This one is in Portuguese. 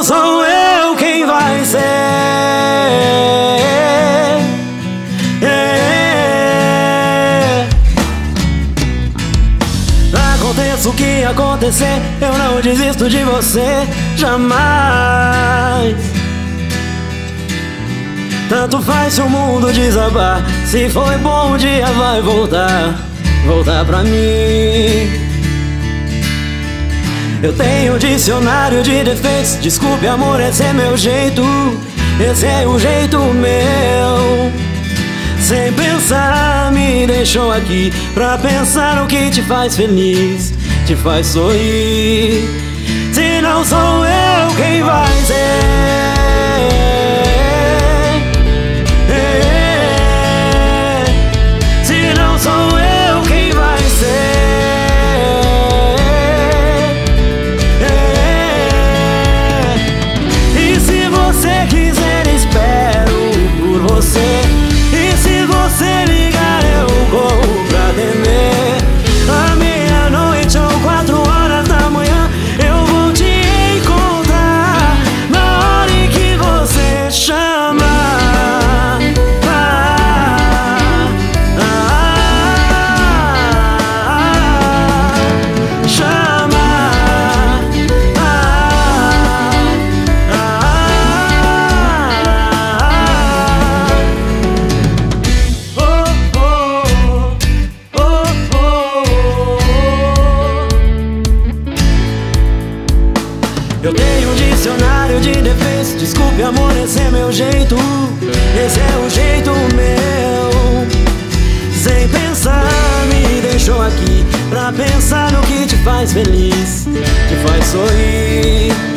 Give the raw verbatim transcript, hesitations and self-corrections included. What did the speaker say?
sou eu quem vai ser. É. Aconteça o que acontecer, eu não desisto de você, jamais. Tanto faz se o mundo desabar, se foi bom um dia vai voltar, voltar pra mim. Eu tenho um dicionário de defeitos, desculpe amor, esse é meu jeito, esse é o jeito meu. Sem pensar me deixou aqui pra pensar o que te faz feliz, te faz sorrir. Se não sou eu quem vai ser. Eu tenho um dicionário de defeitos, desculpe amor, esse é meu jeito, esse é o jeito meu. Sem pensar me deixou aqui pra pensar no que te faz feliz, te faz sorrir.